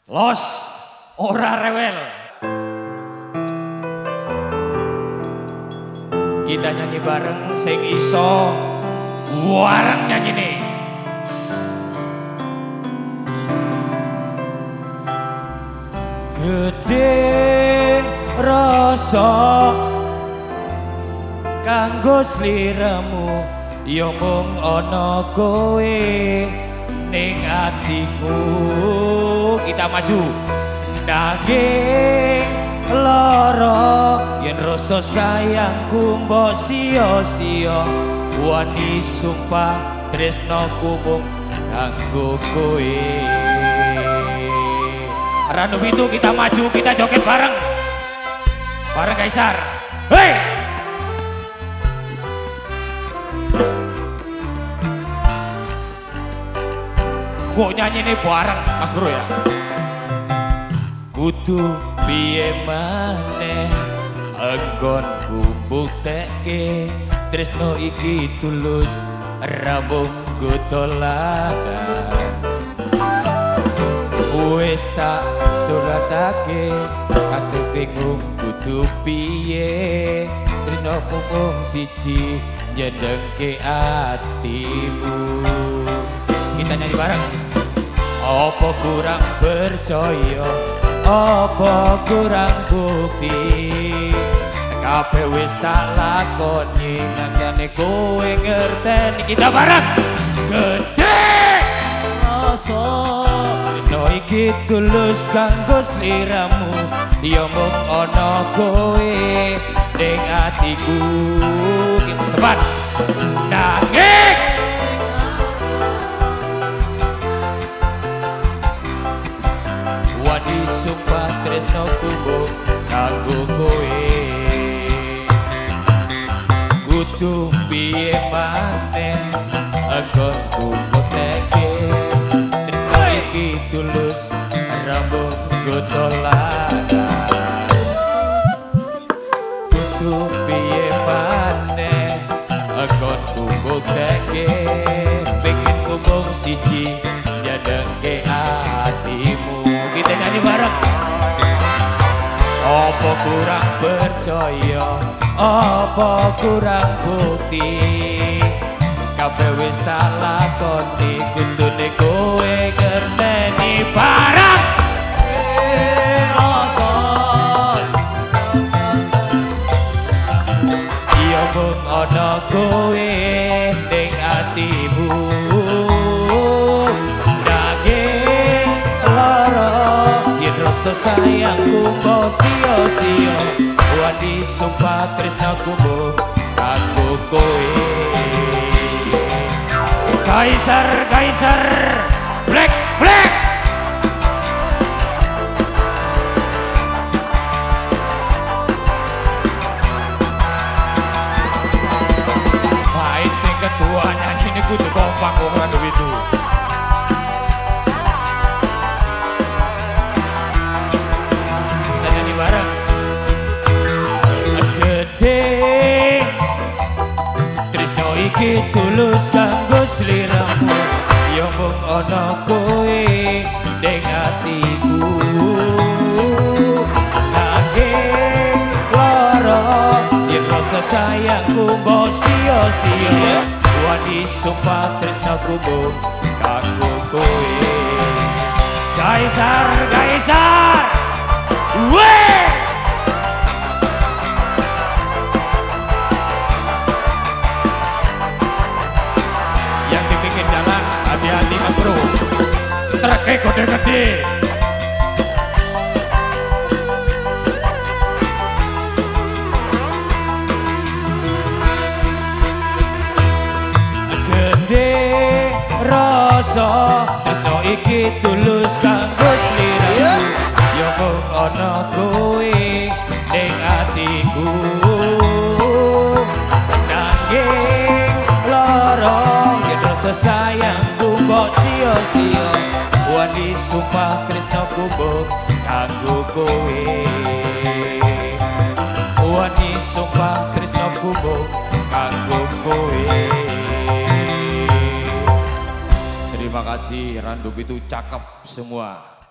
Los ora rewel. Kita nyanyi bareng sing iso wareng nyanyi nih. Gede rasa kanggo sliramu ya mung ana kowe ning atiku. Kita maju nanging lara yen rasa sayangku mbok sia-sia wani sumpah tresnaku mung kanggo kowe. Randu itu kita maju, kita joget bareng Kaisar. Hei! Gue nyanyi nih bareng Mas Bro ya. Kudu piye maneh anggonku buktekke tresno iki tulus rabung gotolanan. Wis tak dolatake kate bingung kudu piye tresno mung siji njedengke atimu. Kita nyanyi bareng. Apa kurang percaya, apa kurang bukti, kabeh wis tak lakoni nangane kowe ngerteni. Kita bareng. Gede rasa tresno iki tulus kanggo sliramu ya mung ana kowe ning atiku. Kita tepat nanging wani sumpah tresnaku mung kanggo kowe. Kudu piye maneh anggonku buktekke tresno iki tulus rambung gotolanan. Kudu piye maneh anggonku buktekke pengen mung siji njadengke atimu. Kita nyanyi bareng. Apa kurang percaya, apa kurang bukti, kabeh wis tak lakoni kudune kowe ngerteni. Bareng rasa iya mung ana kowe ning atimu. Rasa sayangku mbok sia-sia wani sumpah tresnaku mung kanggo kowe. Kaisar Black main sing ketua nyanyi ini kudu kompak kok randu itu. Iki tulus kanggo sliramu ya mung ana kowe ning atiku. Nanging lara yen rasa sayangku mbok sia-sia wani sumpah tresnaku mung kanggo kowe. Kaisar weh. Hati-hati Mas Bro, treke kode gede. Gede rasa tresno iki tulus kanggo sliramu ya mung ana kowe ning atiku. Nanging lara yen rasa sayangku mbok sia-sia wani sumpah tresnaku mung kanggo kowe. Wani sumpah tresnaku mung kanggo kowe. Terima kasih, Randup itu cakep semua.